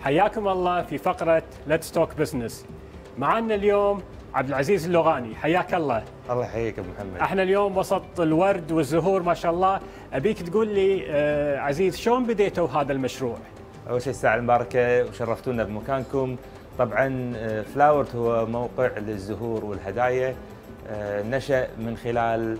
حياكم الله في فقرة Let's Talk Business. معنا اليوم عبد العزيز اللغاني، حياك الله. الله يحييك ابو محمد. احنا اليوم وسط الورد والزهور ما شاء الله، ابيك تقول لي عزيز شلون بديتوا هذا المشروع؟ اول شيء الساعة المباركة وشرفتونا بمكانكم. طبعا فلاورت هو موقع للزهور والهدايا، نشأ من خلال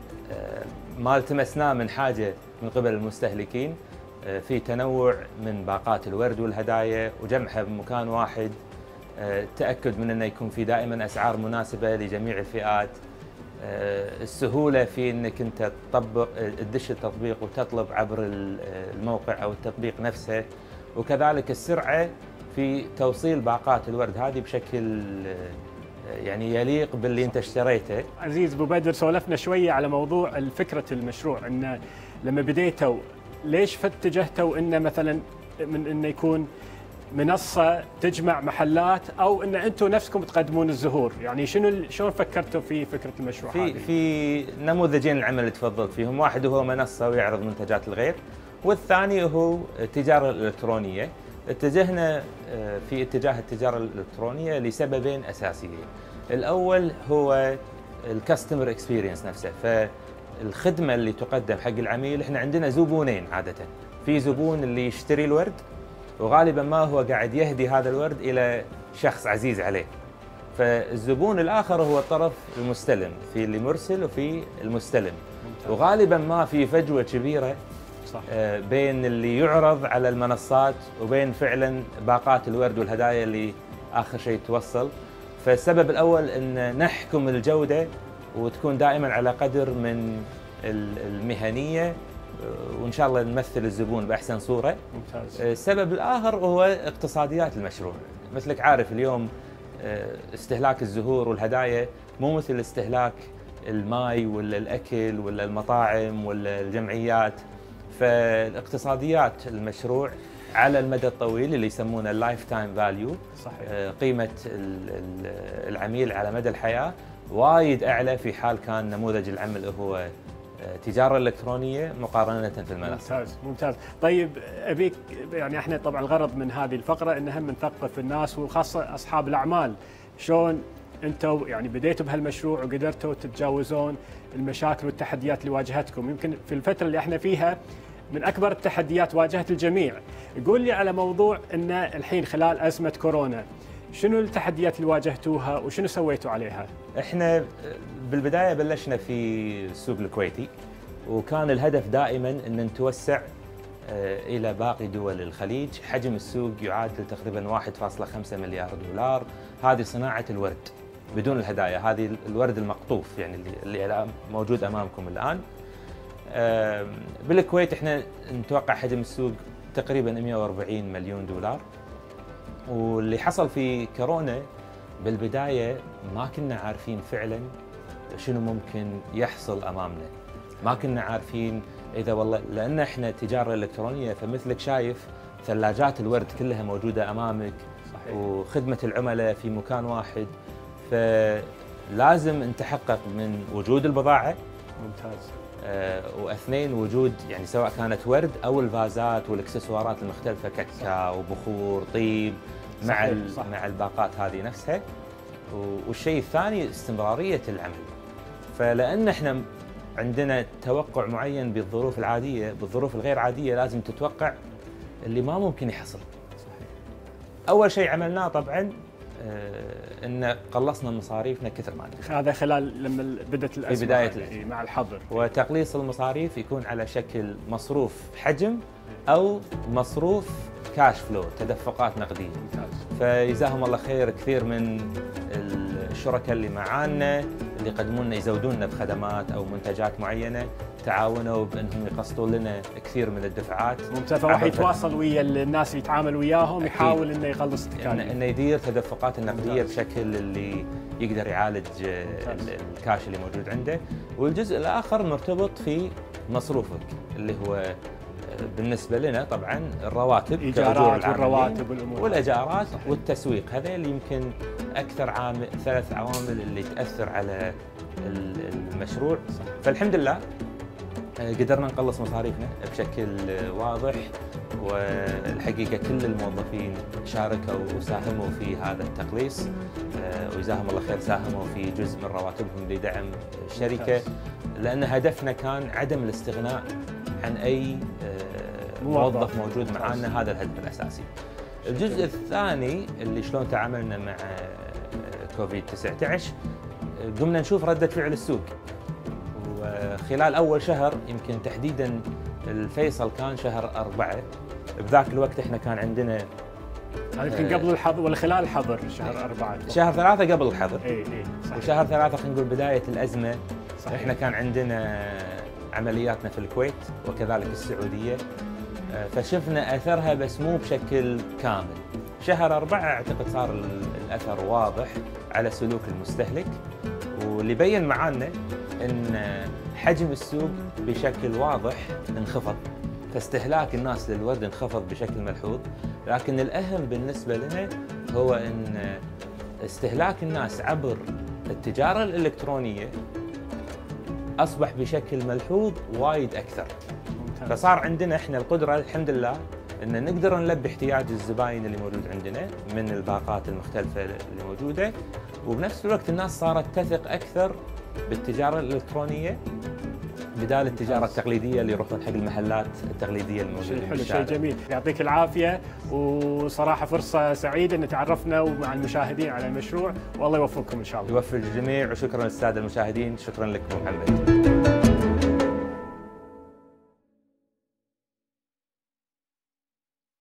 ما التمسناه من حاجة من قبل المستهلكين في تنوع من باقات الورد والهدايا وجمعها بمكان واحد، التأكد من أنه يكون في دائما أسعار مناسبة لجميع الفئات، السهولة في أنك أنت تطبق تدش التطبيق وتطلب عبر الموقع أو التطبيق نفسه، وكذلك السرعة في توصيل باقات الورد هذه بشكل يعني يليق باللي أنت اشتريته. عزيز أبو بدر، سولفنا شوية على موضوع فكرة المشروع، أن لما بديتوا ليش اتجهتوا أنه مثلا من أنه يكون منصة تجمع محلات أو أن أنتم نفسكم تقدمون الزهور؟ يعني شلون فكرتوا في فكرة المشروع هذه؟ في نموذجين العمل اللي تفضلت فيهم، واحد هو منصة ويعرض منتجات الغير، والثاني هو التجارة الإلكترونية. اتجهنا في اتجاه التجارة الإلكترونية لسببين أساسيين. الأول هو الكاستمر اكسبيرينس نفسه، فالخدمة اللي تقدم حق العميل. احنا عندنا زبونين عادة، في زبون اللي يشتري الورد وغالبا ما هو قاعد يهدي هذا الورد إلى شخص عزيز عليه، فالزبون الآخر هو الطرف المستلم، في اللي مرسل وفي المستلم. وغالبا ما في فجوة كبيرة صح بين اللي يعرض على المنصات وبين فعلا باقات الورد والهدايا اللي آخر شيء توصل. فالسبب الأول أن نحكم الجودة وتكون دائما على قدر من المهنية، وإن شاء الله نمثل الزبون بأحسن صورة. ممتاز. السبب الآخر هو اقتصاديات المشروع. مثلك عارف اليوم استهلاك الزهور والهدايا مو مثل استهلاك الماء ولا الأكل ولا المطاعم ولا الجمعيات. فالاقتصاديات المشروع على المدى الطويل اللي يسمونه اللايف تايم فاليو، قيمة العميل على مدى الحياة وايد أعلى في حال كان نموذج العمل هو تجارة إلكترونية مقارنة في المنصة. ممتاز ممتاز. طيب أبيك، يعني احنا طبعا الغرض من هذه الفقرة إن هم نثقف الناس وخاصة أصحاب الأعمال، شلون أنتم يعني بديتوا بهالمشروع وقدرتوا تتجاوزون المشاكل والتحديات اللي واجهتكم. يمكن في الفترة اللي احنا فيها من أكبر التحديات واجهت الجميع. قول لي على موضوع أن الحين خلال أزمة كورونا شنو التحديات اللي واجهتوها وشنو سويتوا عليها؟ احنا بالبداية بلشنا في السوق الكويتي، وكان الهدف دائما ان نتوسع الى باقي دول الخليج. حجم السوق يعادل تقريبا 1.5 مليار دولار. هذه صناعة الورد بدون الهدايا، هذه الورد المقطوف يعني اللي موجود امامكم الان. بالكويت احنا نتوقع حجم السوق تقريبا 140 مليون دولار. واللي حصل في كورونا بالبداية ما كنا عارفين فعلا شنو ممكن يحصل أمامنا، ما كنا عارفين إذا والله، لأن إحنا تجارة إلكترونية، فمثلك شايف ثلاجات الورد كلها موجودة أمامك. صحيح. وخدمة العملاء في مكان واحد، فلازم نتحقق من وجود البضاعة. ممتاز. واثنين وجود يعني سواء كانت ورد او الفازات والاكسسوارات المختلفه كاكاو وبخور طيب مع مع الباقات هذه نفسها. والشيء الثاني استمراريه العمل. فلان احنا عندنا توقع معين بالظروف العاديه، بالظروف الغير عاديه لازم تتوقع اللي ما ممكن يحصل. صحيح. اول شيء عملناه طبعا ان قلصنا مصاريفنا كثر ما نقدر. هذا خلال لما بدت الازمه في بدايه مع الحظر. وتقليص المصاريف يكون على شكل مصروف حجم او مصروف كاش فلو، تدفقات نقديه. ممتاز. فجزاهم الله خير كثير من الشركاء اللي معانا اللي يقدمون لنا يزودوننا بخدمات او منتجات معينه، تعاونوا بانهم يقسطون لنا كثير من الدفعات. ممتاز. فراح يتواصل ويا الناس اللي يتعامل وياهم، يحاول انه يقلص التكاليف، انه يدير تدفقات النقديه بشكل اللي يقدر يعالج الكاش اللي موجود عنده. والجزء الاخر مرتبط في مصروفك اللي هو بالنسبه لنا طبعا الرواتب، الايجارات والرواتب والامور والاجارات. صحيح. والتسويق، هذول يمكن اكثر عامل، 3 عوامل اللي تاثر على المشروع. فالحمد لله قدرنا نقلص مصاريفنا بشكل واضح، والحقيقة كل الموظفين شاركوا وساهموا في هذا التقليص، وجزاهم الله خير ساهموا في جزء من رواتبهم لدعم الشركة، لأن هدفنا كان عدم الاستغناء عن أي موظف موجود معنا، هذا الهدف الأساسي. الجزء الثاني اللي شلون تعاملنا مع كوفيد 19 قمنا نشوف ردة فعل السوق، وخلال أول شهر يمكن تحديداً الفيصل كان شهر 4، بذاك الوقت احنا كان عندنا يمكن قبل الحظر ولا خلال الحظر شهر 4 شهر 3 قبل الحظر، اي صحيح. وشهر 3 خلينا نقول بداية الأزمة. صحيح. احنا كان عندنا عملياتنا في الكويت وكذلك السعودية، فشفنا أثرها بس مو بشكل كامل. شهر 4 أعتقد صار الأثر واضح على سلوك المستهلك، واللي بين معانا أن حجم السوق بشكل واضح انخفض، فاستهلاك الناس للورد انخفض بشكل ملحوظ. لكن الأهم بالنسبة لنا هو أن استهلاك الناس عبر التجارة الإلكترونية أصبح بشكل ملحوظ وايد أكثر. فصار عندنا احنا القدرة الحمد لله أن نقدر نلبي احتياج الزباين اللي موجود عندنا من الباقات المختلفة اللي موجودة، وبنفس الوقت الناس صارت تثق أكثر بالتجارة الإلكترونية بدال التجارة التقليدية اللي يروحون حق المحلات التقليدية الموجودة. حلو، شيء جميل، يعطيك العافية، وصراحة فرصة سعيدة أن تعرفنا ومع المشاهدين على المشروع، والله يوفقكم إن شاء الله. يوفق الجميع، وشكرا للسادة المشاهدين، شكرا لكم محمد.